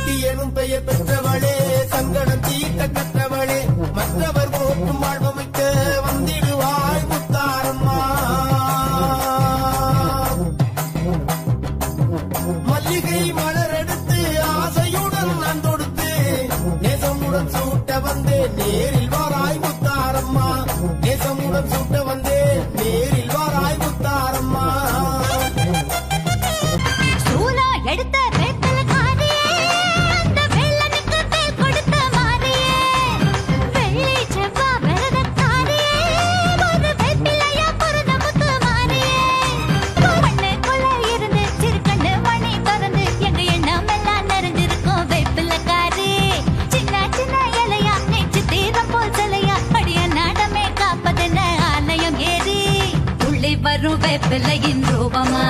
சக்தி எனும் பெயர் பெற்றவளே, சங்கடம் தீர்க்க கற்றவளே, மற்றவர் போற்றும் வாழ்வமைக்க வந்திடுவாய் முத்தாரம்மா. மல்லிகை மலர் எடுத்து ஆசையுடன் நான் தொடுத்து நேசமுடன் சூட்ட வந்தேன், நேரில் வாராய் முத்தாரம்மா. நேசமுடன் சூட்ட வந்தேன், நேரில் வாராய் முத்தாரம்மா. எடுத்த வேப்பில காரியே, அந்த வேலனுக்கு வேல் கொடுத்த மாரியே, வெள்ளி செவ்வா விரதக்காரியே, ஒரு வேப்பிலையா பொருந்த முத்து மாரியே. கண்ணுக்குள்ள இருந்து சிறுகண்ணு மணி பறந்து எங்க எண்ணம் எல்லாம் நிறைஞ்சிருக்கும் வேப்பிலக்காரி. சின்ன சின்ன இலையா நெச்சு தீரம் போல் சிலையா, அடிய நாடமே காப்பதென்ன ஆலயம் ஏறி உள்ளே வரும் வேப்பிலையின் ரூபமா.